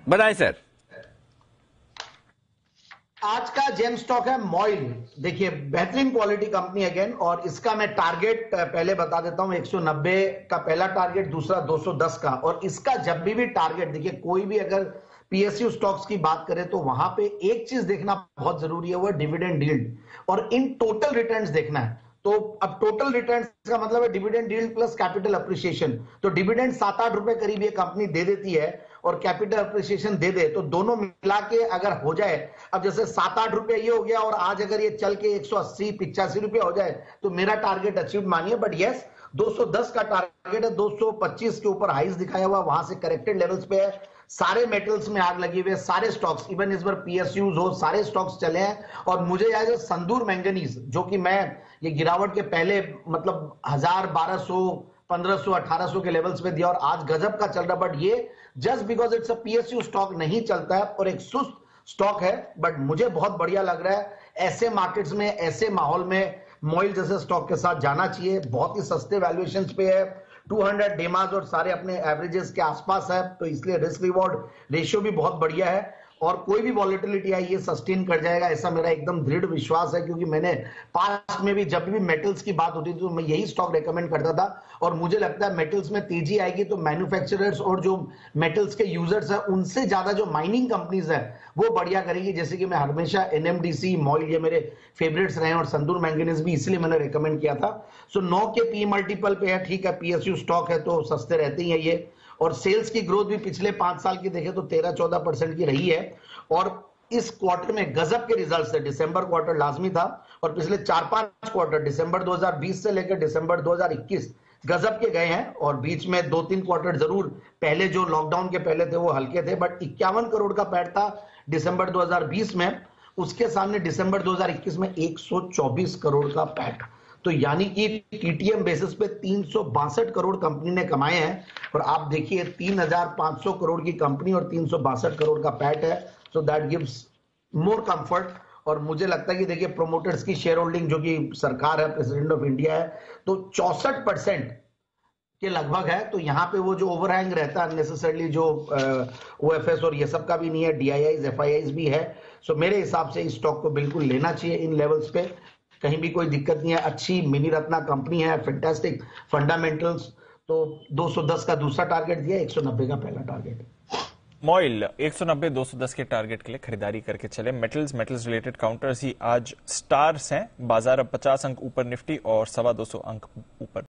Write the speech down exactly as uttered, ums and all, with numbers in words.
बताएं सर। आज का जेम स्टॉक है मॉइल। देखिए, बेहतरीन क्वालिटी कंपनी अगेन, और इसका मैं टारगेट पहले बता देता हूं। एक सौ नब्बे का पहला टारगेट, दूसरा दो सौ दस का। और इसका जब भी भी टारगेट, देखिए कोई भी अगर पीएसयू स्टॉक्स की बात करें तो वहां पे एक चीज देखना बहुत जरूरी है, वो है डिविडेंड यील्ड, और इन टोटल रिटर्न्स देखना है। तो अब टोटल रिटर्न्स का मतलब है dividend yield plus capital appreciation. तो डिविडेंड सात आठ रुपए करीब ये कंपनी दे देती है और कैपिटल अप्रिसिएशन दे दे, तो दोनों मिला के अगर हो जाए, अब जैसे सात आठ रुपए ये हो गया, और आज अगर ये चल के एक सौ अस्सी पिचासी रुपए हो जाए तो मेरा टारगेट अचीव मानिए। बट यस, दो सौ दस का टारगेट है, दो सौ पच्चीस के ऊपर हाइस दिखाया हुआ, वहां से करेक्टेड लेवल्स पे है। सारे मेटल्स में आग लगी हुई है, सारे स्टॉक्स, इवन इस बार पीएसयूज हो, सारे स्टॉक्स चले हैं। और मुझे याद है संदूर मैंगनीज, जो कि मैं ये गिरावट के पहले मतलब हजार बारह सौ पंद्रह सौ अठारह सौ के लेवल्स पे दिया और आज गजब का चल रहा। बट ये just because it's a PSU stock नहीं चलता है और एक सुस्त स्टॉक है, बट मुझे बहुत बढ़िया लग रहा है। ऐसे मार्केट्स में, ऐसे माहौल में मॉइल जैसे स्टॉक के साथ जाना चाहिए। बहुत ही सस्ते वैल्यूएशंस पे है, दो सौ डेमाज और सारे अपने एवरेजेस के आसपास है, तो इसलिए रिस्क रिवॉर्ड रेशियो भी बहुत बढ़िया है। और कोई भी वॉलेटिलिटी आई ये सस्टेन कर जाएगा, ऐसा मेरा एकदम दृढ़ विश्वास है। क्योंकि मैंने पास्ट में भी जब भी मेटल्स की बात होती थी तो मैं यही स्टॉक रेकमेंड करता था। और मुझे लगता है मेटल्स में तेजी आएगी तो मैन्युफैक्चरर्स और जो मेटल्स के यूजर्स हैं उनसे ज्यादा जो माइनिंग कंपनीज है वो बढ़िया करेगी। जैसे कि मैं हमेशा एनएमडीसी, मॉइल, ये मेरे फेवरेट्स रहे, और संदूर मैंगनीज भी इसलिए मैंने रेकमेंड किया था। सो नौ के पी मल्टीपल पे है, ठीक है, पीएसयू स्टॉक है तो सस्ते रहते ही है ये। और सेल्स की ग्रोथ भी पिछले पांच साल की देखें तो तेरह चौदह परसेंट की रही है। और इस क्वार्टर में गजब के रिजल्ट्स थे। दिसंबर क्वार्टर लाजमी था, और पिछले चार पांच क्वार्टर दिसंबर दो हज़ार बीस से लेकर दिसंबर दो हज़ार इक्कीस गजब के गए हैं। और बीच में दो तीन क्वार्टर जरूर पहले जो लॉकडाउन के पहले थे वो हल्के थे, बट इक्यावन करोड़ का पैट था दिसंबर दो हज़ार बीस में। उसके सामने दिसंबर दो हज़ार इक्कीस में एक सौ चौबीस करोड़ का पैट। तो यानी कि टीटीएम बेसिस पे तीन सौ बासठ करोड़ कंपनी ने कमाए हैं। और आप देखिए तीन हज़ार पाँच सौ करोड़ की कंपनी और तीन सौ बासठ करोड़ का पैट है, so that gives more comfort. और मुझे लगता है कि देखिए प्रोमोटर्स की शेयर होल्डिंग, जो कि सरकार है, प्रेसिडेंट ऑफ इंडिया है, तो चौसठ परसेंट के लगभग है। तो यहाँ पे वो जो ओवरहैंग रहता है अननेसेसरली, जो ओएफएस और ये सब का भी नहीं है, डीआईआईज एफआईआईज भी है। सो मेरे हिसाब से इस स्टॉक को बिल्कुल लेना चाहिए इन लेवल्स पे, कहीं भी कोई दिक्कत नहीं है। अच्छी मिनी रत्ना कंपनी है, फैंटास्टिक फंडामेंटल्स। तो दो सौ दस का दूसरा टारगेट दिया, एक सौ नब्बे का पहला टारगेट। मॉइल एक सौ नब्बे दो सौ दस के टारगेट के लिए खरीदारी करके चले। मेटल्स मेटल्स रिलेटेड काउंटर्स ही आज स्टार्स हैं। बाजार अब पचास अंक ऊपर निफ्टी और सवा दो सौ अंक ऊपर